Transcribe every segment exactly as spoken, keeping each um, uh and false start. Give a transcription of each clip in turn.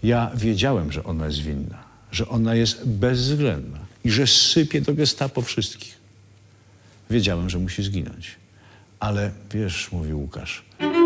Ja wiedziałem, że ona jest winna, że ona jest bezwzględna i że sypie do gestapo wszystkich. Wiedziałem, że musi zginąć. Ale wiesz, mówił Łukasz,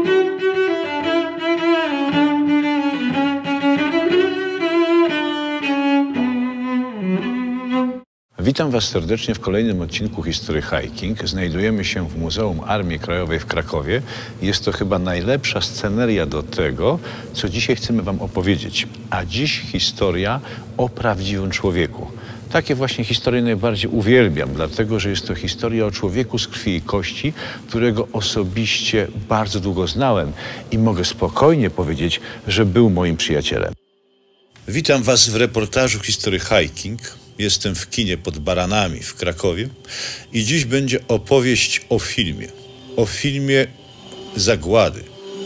witam Was serdecznie w kolejnym odcinku History Hiking. Znajdujemy się w Muzeum Armii Krajowej w Krakowie. Jest to chyba najlepsza sceneria do tego, co dzisiaj chcemy Wam opowiedzieć. A dziś historia o prawdziwym człowieku. Takie właśnie historie najbardziej uwielbiam, dlatego że jest to historia o człowieku z krwi i kości, którego osobiście bardzo długo znałem i mogę spokojnie powiedzieć, że był moim przyjacielem. Witam Was w reportażu History Hiking. Jestem w kinie Pod Baranami w Krakowie i dziś będzie opowieść o filmie. O filmie Zagłady.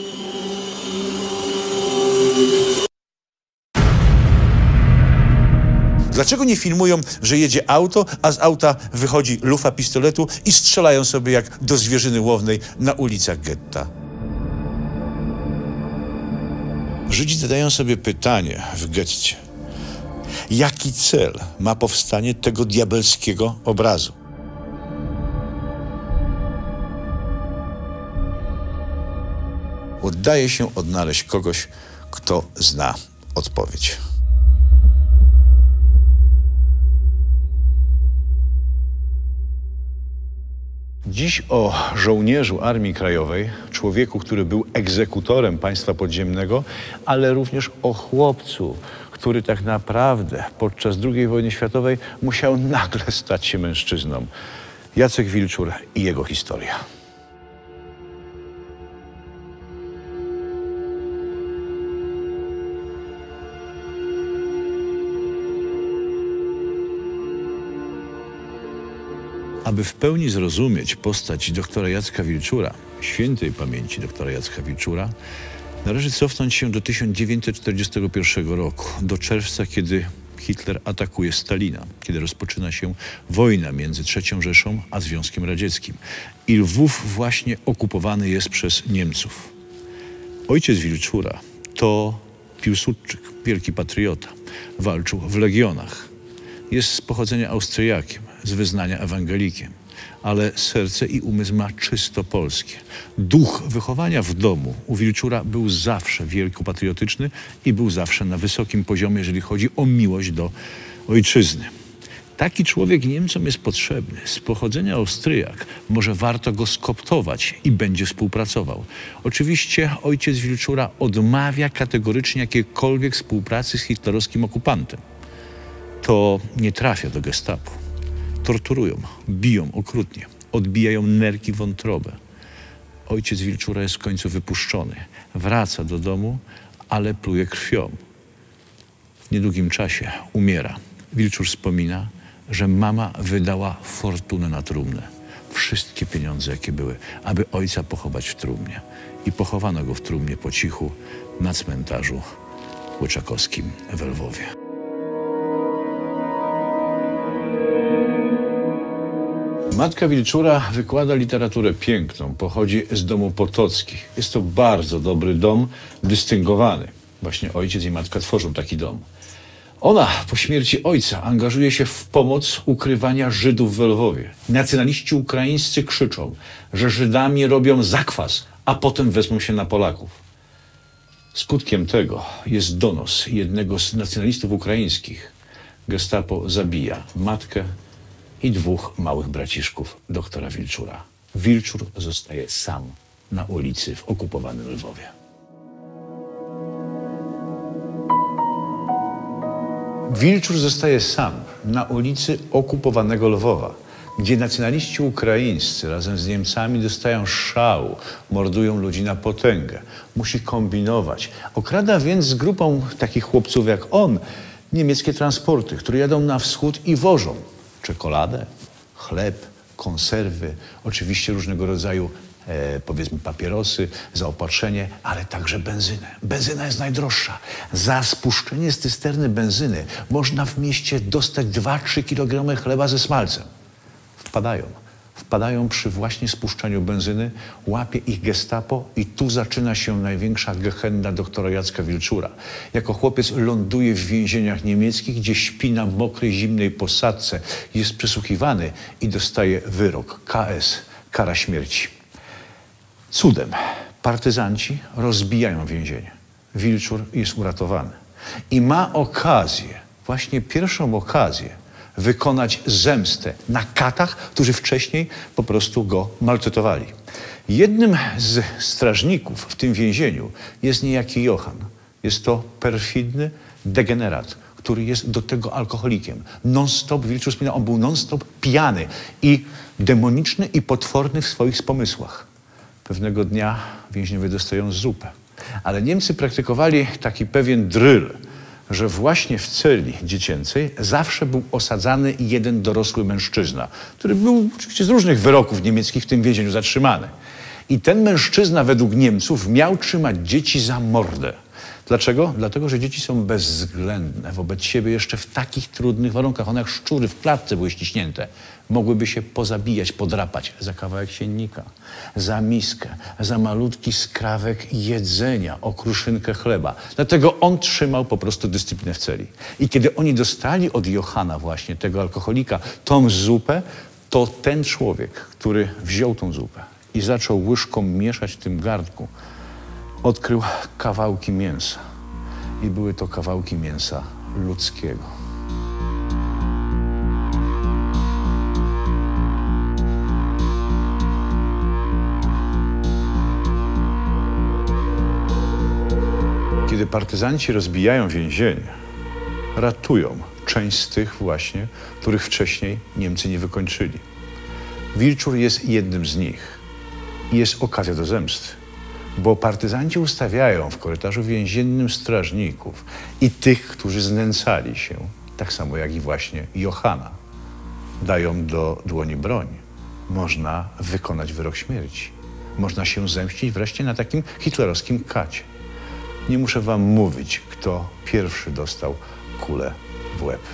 Dlaczego nie filmują, że jedzie auto, a z auta wychodzi lufa pistoletu i strzelają sobie jak do zwierzyny łownej na ulicach getta? Żydzi zadają sobie pytanie w getcie. Jaki cel ma powstanie tego diabelskiego obrazu? Udaje się odnaleźć kogoś, kto zna odpowiedź. Dziś o żołnierzu Armii Krajowej, człowieku, który był egzekutorem państwa podziemnego, ale również o chłopcu, który tak naprawdę podczas drugiej wojny światowej musiał nagle stać się mężczyzną. Jacek Wilczur i jego historia. Aby w pełni zrozumieć postać doktora Jacka Wilczura, świętej pamięci doktora Jacka Wilczura, należy cofnąć się do tysiąc dziewięćset czterdziestego pierwszego roku, do czerwca, kiedy Hitler atakuje Stalina, kiedy rozpoczyna się wojna między trzecią Rzeszą a Związkiem Radzieckim. I Lwów właśnie okupowany jest przez Niemców. Ojciec Wilczura to Piłsudczyk, wielki patriota. Walczył w legionach. Jest z pochodzenia Austriakiem, z wyznania ewangelikiem, ale serce i umysł ma czysto polskie. Duch wychowania w domu u Wilczura był zawsze wielkopatriotyczny i był zawsze na wysokim poziomie, jeżeli chodzi o miłość do ojczyzny. Taki człowiek Niemcom jest potrzebny. Z pochodzenia Austriak, może warto go skoptować i będzie współpracował. Oczywiście ojciec Wilczura odmawia kategorycznie jakiejkolwiek współpracy z hitlerowskim okupantem. To nie trafia do gestapo. Torturują, biją okrutnie, odbijają nerki, wątrobę. Ojciec Wilczura jest w końcu wypuszczony. Wraca do domu, ale pluje krwią. W niedługim czasie umiera. Wilczur wspomina, że mama wydała fortunę na trumnę. Wszystkie pieniądze, jakie były, aby ojca pochować w trumnie. I pochowano go w trumnie po cichu na cmentarzu łyczakowskim w Lwowie. Matka Wilczura wykłada literaturę piękną, pochodzi z domu Potockich. Jest to bardzo dobry dom, dystyngowany. Właśnie ojciec i matka tworzą taki dom. Ona po śmierci ojca angażuje się w pomoc ukrywania Żydów w Lwowie. Nacjonaliści ukraińscy krzyczą, że Żydami robią zakwas, a potem wezmą się na Polaków. Skutkiem tego jest donos jednego z nacjonalistów ukraińskich. Gestapo zabija matkę i dwóch małych braciszków doktora Wilczura. Wilczur zostaje sam na ulicy w okupowanym Lwowie. Wilczur zostaje sam na ulicy okupowanego Lwowa, gdzie nacjonaliści ukraińscy razem z Niemcami dostają szału, mordują ludzi na potęgę. Musi kombinować. Okrada więc z grupą takich chłopców jak on niemieckie transporty, które jadą na wschód i wożą czekoladę, chleb, konserwy, oczywiście różnego rodzaju, e, powiedzmy, papierosy, zaopatrzenie, ale także benzynę. Benzyna jest najdroższa. Za spuszczenie z cysterny benzyny można w mieście dostać dwa trzy kilogramy chleba ze smalcem. Wpadają. Wpadają przy właśnie spuszczaniu benzyny, łapie ich gestapo i tu zaczyna się największa gehenna doktora Jacka Wilczura. Jako chłopiec ląduje w więzieniach niemieckich, gdzie śpi na mokrej, zimnej posadzce, jest przesłuchiwany i dostaje wyrok, K S, kara śmierci. Cudem partyzanci rozbijają więzienie. Wilczur jest uratowany i ma okazję, właśnie pierwszą okazję, wykonać zemstę na katach, którzy wcześniej po prostu go maltretowali. Jednym z strażników w tym więzieniu jest niejaki Johann. Jest to perfidny degenerat, który jest do tego alkoholikiem. Non-stop, Wilczur wspomina, on był non-stop pijany i demoniczny i potworny w swoich pomysłach. Pewnego dnia więźniowie dostają zupę. Ale Niemcy praktykowali taki pewien dryl, że właśnie w celi dziecięcej zawsze był osadzany jeden dorosły mężczyzna, który był oczywiście z różnych wyroków niemieckich w tym więzieniu zatrzymany. I ten mężczyzna według Niemców miał trzymać dzieci za mordę. Dlaczego? Dlatego, że dzieci są bezwzględne wobec siebie jeszcze w takich trudnych warunkach. One jak szczury w klatce były ściśnięte. Mogłyby się pozabijać, podrapać za kawałek siennika, za miskę, za malutki skrawek jedzenia, okruszynkę chleba. Dlatego on trzymał po prostu dyscyplinę w celi. I kiedy oni dostali od Johanna właśnie, tego alkoholika, tą zupę, to ten człowiek, który wziął tą zupę i zaczął łyżką mieszać w tym garnku, odkrył kawałki mięsa. I były to kawałki mięsa ludzkiego. Kiedy partyzanci rozbijają więzienie, ratują część z tych właśnie, których wcześniej Niemcy nie wykończyli. Wilczur jest jednym z nich. I jest okazja do zemsty. Bo partyzanci ustawiają w korytarzu więziennym strażników i tych, którzy znęcali się, tak samo jak i właśnie Johanna. Dają do dłoni broń. Można wykonać wyrok śmierci. Można się zemścić wreszcie na takim hitlerowskim kacie. Nie muszę wam mówić, kto pierwszy dostał kulę w łeb.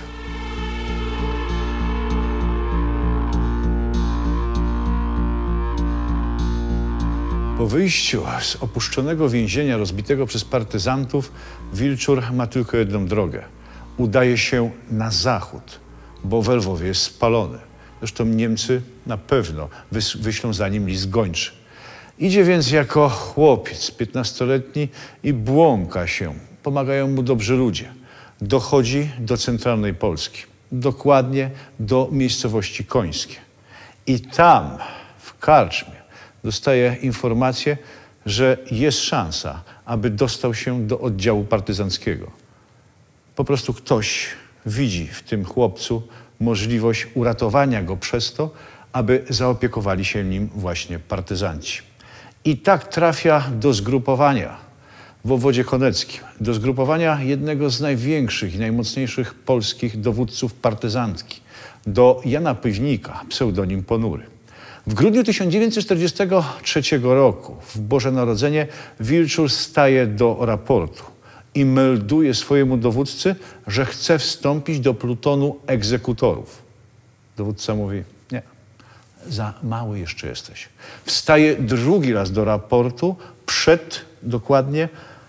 Po wyjściu z opuszczonego więzienia rozbitego przez partyzantów, Wilczur ma tylko jedną drogę. Udaje się na zachód, bo we Lwowie jest spalony. Zresztą Niemcy na pewno wyślą za nim list gończy. Idzie więc jako chłopiec piętnastoletni i błąka się. Pomagają mu dobrzy ludzie. Dochodzi do centralnej Polski, dokładnie do miejscowości Końskie. I tam, w karczmie, dostaje informację, że jest szansa, aby dostał się do oddziału partyzanckiego. Po prostu ktoś widzi w tym chłopcu możliwość uratowania go przez to, aby zaopiekowali się nim właśnie partyzanci. I tak trafia do zgrupowania w obwodzie koneckim, do zgrupowania jednego z największych i najmocniejszych polskich dowódców partyzantki, do Jana Piwnika, pseudonim Ponury. W grudniu tysiąc dziewięćset czterdziestego trzeciego roku, w Boże Narodzenie, Wilczur staje do raportu i melduje swojemu dowódcy, że chce wstąpić do plutonu egzekutorów. Dowódca mówi: nie, za mały jeszcze jesteś. Wstaje drugi raz do raportu przed dokładnie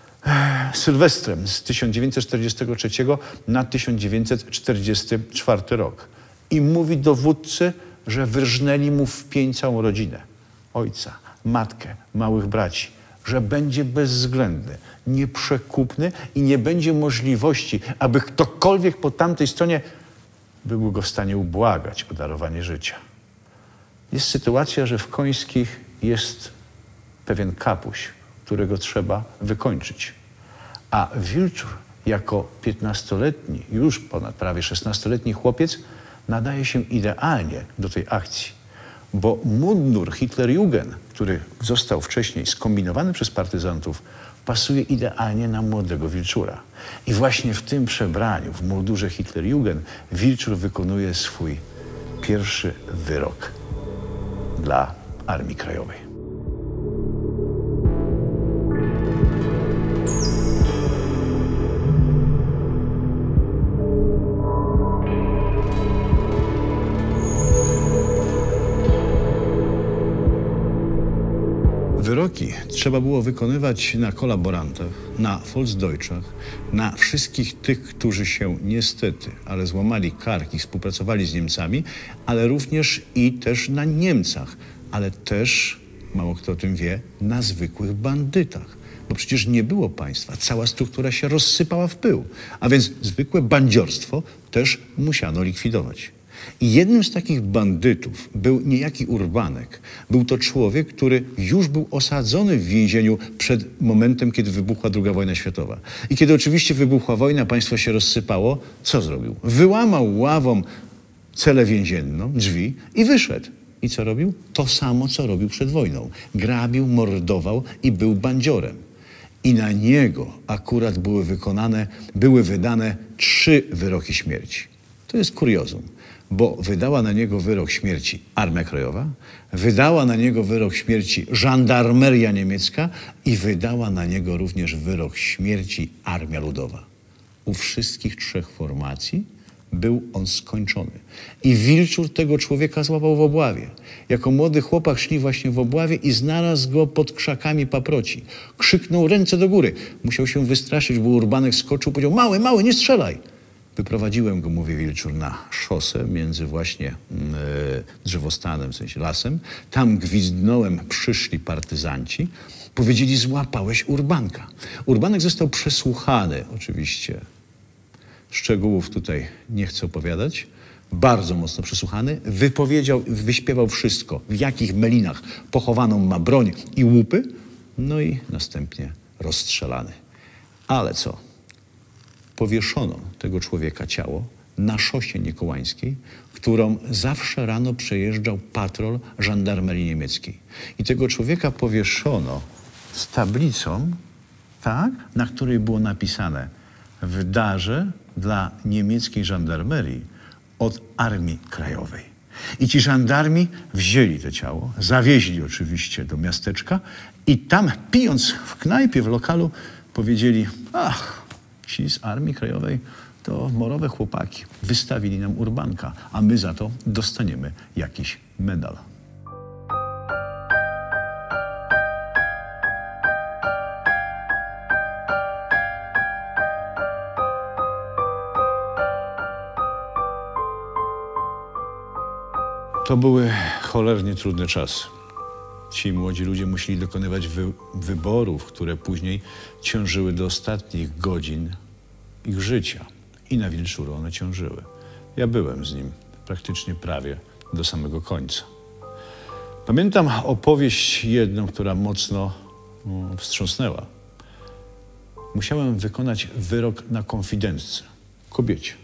Sylwestrem z tysiąc dziewięćset czterdziestego trzeciego na tysiąc dziewięćset czterdziesty czwarty rok. I mówi dowódcy, że wyrżnęli mu w pień całą rodzinę. Ojca, matkę, małych braci. Że będzie bezwzględny, nieprzekupny i nie będzie możliwości, aby ktokolwiek po tamtej stronie był go w stanie ubłagać o darowanie życia. Jest sytuacja, że w Końskich jest pewien kapuś, którego trzeba wykończyć. A Wilczur jako piętnastoletni, już ponad prawie szesnastoletni chłopiec nadaje się idealnie do tej akcji. Bo mundur Hitlerjugend, który został wcześniej skombinowany przez partyzantów, pasuje idealnie na młodego Wilczura. I właśnie w tym przebraniu, w mundurze Hitlerjugend, Wilczur wykonuje swój pierwszy wyrok dla Armii Krajowej. wyroki trzeba było wykonywać na kolaborantach, na Volksdeutschach, na wszystkich tych, którzy się niestety, ale złamali kark i współpracowali z Niemcami, ale również i też na Niemcach, ale też, mało kto o tym wie, na zwykłych bandytach. Bo przecież nie było państwa, cała struktura się rozsypała w pył, a więc zwykłe bandziorstwo też musiano likwidować. I jednym z takich bandytów był niejaki Urbanek. Był to człowiek, który już był osadzony w więzieniu przed momentem, kiedy wybuchła druga wojna światowa. I kiedy oczywiście wybuchła wojna, państwo się rozsypało, co zrobił? Wyłamał ławą celę więzienną, drzwi i wyszedł. I co robił? To samo, co robił przed wojną. Grabił, mordował i był bandziorem. I na niego akurat były wykonane, były wydane trzy wyroki śmierci. To jest kuriozum, bo wydała na niego wyrok śmierci Armia Krajowa, wydała na niego wyrok śmierci Żandarmeria Niemiecka i wydała na niego również wyrok śmierci Armia Ludowa. U wszystkich trzech formacji był on skończony. I Wilczur tego człowieka złapał w obławie. Jako młody chłopak szli właśnie w obławie i znalazł go pod krzakami paproci. Krzyknął ręce do góry. Musiał się wystraszyć, bo Urbanek skoczył, powiedział: mały, mały, nie strzelaj. Wyprowadziłem go, mówi Wilczur, na szosę między właśnie e, drzewostanem, w sensie lasem. Tam gwizdnąłem, przyszli partyzanci. Powiedzieli: złapałeś Urbanka. Urbanek został przesłuchany, oczywiście. Szczegółów tutaj nie chcę opowiadać. Bardzo mocno przesłuchany. Wypowiedział, wyśpiewał wszystko, w jakich melinach pochowaną ma broń i łupy. No i następnie rozstrzelany. Ale co? Powieszono tego człowieka ciało na szosie niekołańskiej, którą zawsze rano przejeżdżał patrol żandarmerii niemieckiej. I tego człowieka powieszono z tablicą, tak, na której było napisane: w darze dla niemieckiej żandarmerii od Armii Krajowej. I ci żandarmi wzięli to ciało, zawieźli oczywiście do miasteczka i tam, pijąc w knajpie, w lokalu, powiedzieli: ach, ci z Armii Krajowej to morowe chłopaki. Wystawili nam Urbanka, a my za to dostaniemy jakiś medal. To były cholernie trudne czasy. Ci młodzi ludzie musieli dokonywać wy wyborów, które później ciążyły do ostatnich godzin ich życia. I na Wilczuru one ciążyły. Ja byłem z nim praktycznie prawie do samego końca. Pamiętam opowieść jedną, która mocno no, wstrząsnęła. Musiałem wykonać wyrok na konfidentce, kobiecie.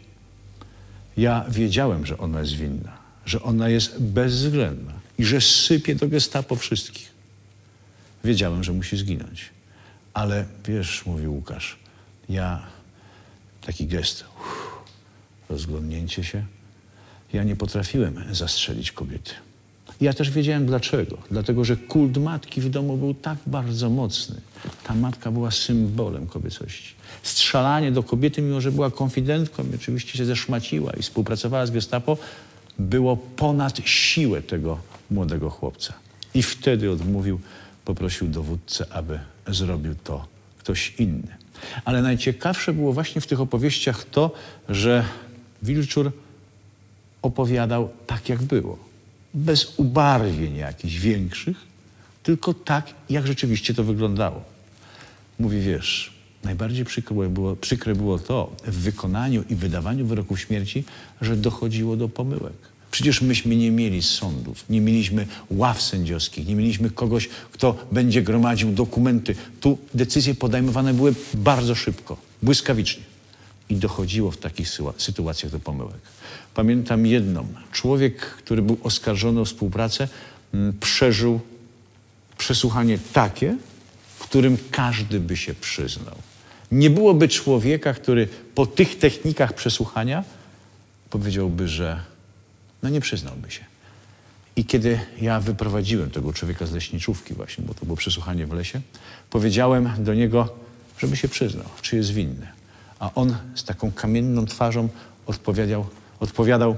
Ja wiedziałem, że ona jest winna, że ona jest bezwzględna i że sypie do gestapo wszystkich. Wiedziałem, że musi zginąć. Ale wiesz, mówił Łukasz, ja taki gest, uff, rozglądnięcie się, ja nie potrafiłem zastrzelić kobiety. Ja też wiedziałem dlaczego. Dlatego, że kult matki w domu był tak bardzo mocny. Ta matka była symbolem kobiecości. Strzelanie do kobiety, mimo że była konfidentką i oczywiście się zeszmaciła i współpracowała z gestapo, było ponad siłę tego młodego chłopca. I wtedy odmówił, poprosił dowódcę, aby zrobił to ktoś inny. Ale najciekawsze było właśnie w tych opowieściach to, że Wilczur opowiadał tak, jak było. Bez ubarwień jakichś większych, tylko tak, jak rzeczywiście to wyglądało. Mówi, wiesz, najbardziej przykre było, przykre było to w wykonaniu i wydawaniu wyroków śmierci, że dochodziło do pomyłek. Przecież myśmy nie mieli sądów, nie mieliśmy ław sędziowskich, nie mieliśmy kogoś, kto będzie gromadził dokumenty. Tu decyzje podejmowane były bardzo szybko, błyskawicznie. I dochodziło w takich sytuacjach do pomyłek. Pamiętam jedną. Człowiek, który był oskarżony o współpracę, przeżył przesłuchanie takie, w którym każdy by się przyznał. Nie byłoby człowieka, który po tych technikach przesłuchania powiedziałby, że no nie przyznałby się. I kiedy ja wyprowadziłem tego człowieka z leśniczówki właśnie, bo to było przesłuchanie w lesie, powiedziałem do niego, żeby się przyznał, czy jest winny. A on z taką kamienną twarzą odpowiadał, odpowiadał,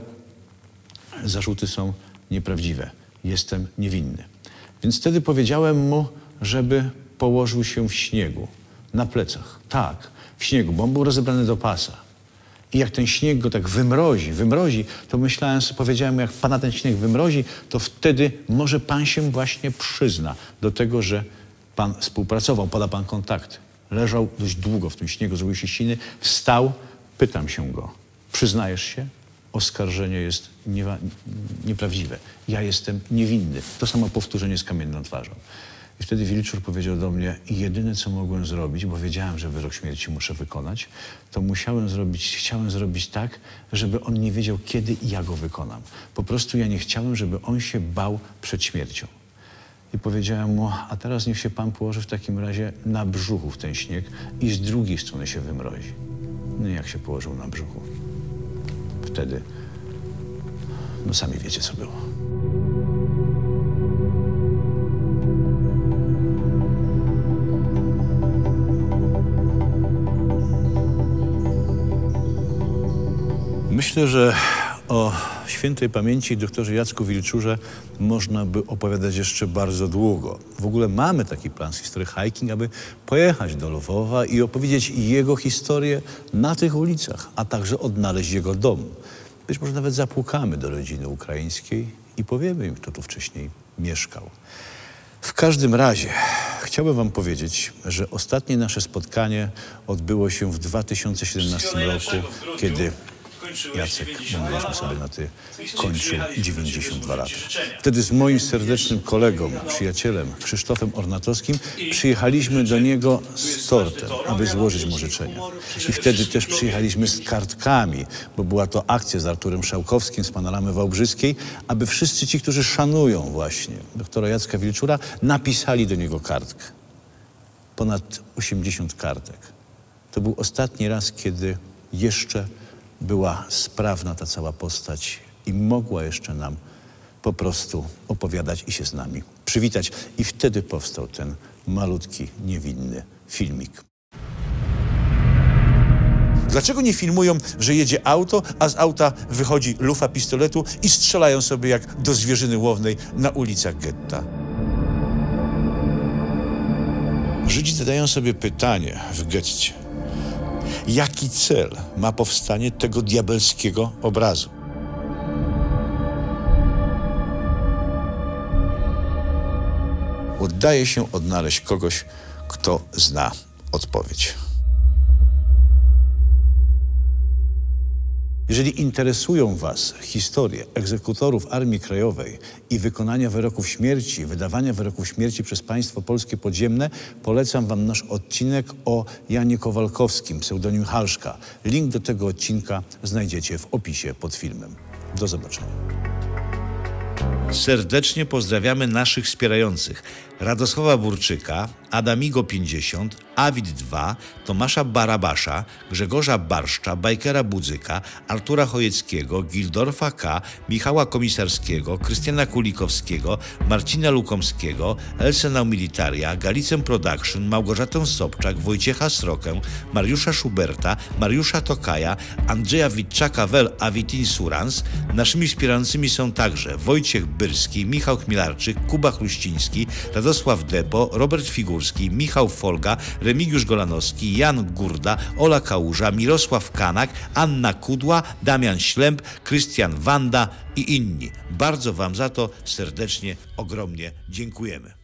zarzuty są nieprawdziwe, jestem niewinny. Więc wtedy powiedziałem mu, żeby położył się w śniegu, na plecach. Tak, w śniegu, bo on był rozebrany do pasa. I jak ten śnieg go tak wymrozi, wymrozi, to myślałem sobie, powiedziałem mu, jak pana ten śnieg wymrozi, to wtedy może pan się właśnie przyzna do tego, że pan współpracował, poda pan kontakty. Leżał dość długo w tym śniegu, zrobił się siny, wstał, pytam się go, przyznajesz się? Oskarżenie jest nie, nieprawdziwe. Ja jestem niewinny. To samo powtórzenie z kamienną twarzą. I wtedy Wilczur powiedział do mnie, jedyne co mogłem zrobić, bo wiedziałem, że wyrok śmierci muszę wykonać, to musiałem zrobić, chciałem zrobić tak, żeby on nie wiedział, kiedy i ja go wykonam. Po prostu ja nie chciałem, żeby on się bał przed śmiercią. I powiedziałem mu, a teraz niech się pan położy w takim razie na brzuchu w ten śnieg i z drugiej strony się wymrozi. No i jak się położył na brzuchu? Wtedy, no sami wiecie, co było. Myślę, że o świętej pamięci doktorze Jacku Wilczurze można by opowiadać jeszcze bardzo długo. W ogóle mamy taki plan z History Hiking, aby pojechać do Lwowa i opowiedzieć jego historię na tych ulicach, a także odnaleźć jego dom. Być może nawet zapukamy do rodziny ukraińskiej i powiemy im, kto tu wcześniej mieszkał. W każdym razie chciałbym wam powiedzieć, że ostatnie nasze spotkanie odbyło się w dwa tysiące siedemnastym roku, kiedy Jacek, mówiliśmy sobie na ty, kończył dziewięćdziesiąt dwa lata. Wtedy z moim serdecznym kolegą, przyjacielem Krzysztofem Ornatowskim przyjechaliśmy do niego z tortem, aby złożyć mu życzenia. I wtedy też przyjechaliśmy z kartkami, bo była to akcja z Arturem Szałkowskim z Panoramy Wałbrzyskiej, aby wszyscy ci, którzy szanują właśnie doktora Jacka Wilczura, napisali do niego kartkę. Ponad osiemdziesiąt kartek. To był ostatni raz, kiedy jeszcze była sprawna ta cała postać i mogła jeszcze nam po prostu opowiadać i się z nami przywitać. I wtedy powstał ten malutki, niewinny filmik. Dlaczego nie filmują, że jedzie auto, a z auta wychodzi lufa pistoletu i strzelają sobie jak do zwierzyny łownej na ulicach getta? Żydzi zadają sobie pytanie w getcie. Jaki cel ma powstanie tego diabelskiego obrazu? Udaje się odnaleźć kogoś, kto zna odpowiedź. Jeżeli interesują was historie egzekutorów Armii Krajowej i wykonania wyroków śmierci, wydawania wyroków śmierci przez państwo polskie podziemne, polecam wam nasz odcinek o Janie Kowalkowskim, pseudonim Halszka. Link do tego odcinka znajdziecie w opisie pod filmem. Do zobaczenia. Serdecznie pozdrawiamy naszych wspierających. Radosława Burczyka, Adamigo pięćdziesiąt, Awid dwa, Tomasza Barabasza, Grzegorza Barszcza, Bajkera Budzyka, Artura Chojeckiego, Gildorfa K., Michała Komisarskiego, Krystiana Kulikowskiego, Marcina Lukomskiego, Elsenau Militaria, Galicę Production, Małgorzatę Sobczak, Wojciecha Srokę, Mariusza Schuberta, Mariusza Tokaja, Andrzeja Witczaka-Wel Awit Insurance. Naszymi wspierającymi są także Wojciech Byrski, Michał Chmielarczyk, Kuba Chruściński, Radosław Depo, Robert Figurski, Michał Folga, Remigiusz Golanowski, Jan Gurda, Ola Kałuża, Mirosław Kanak, Anna Kudła, Damian Ślęb, Krystian Wanda i inni. Bardzo wam za to serdecznie, ogromnie dziękujemy.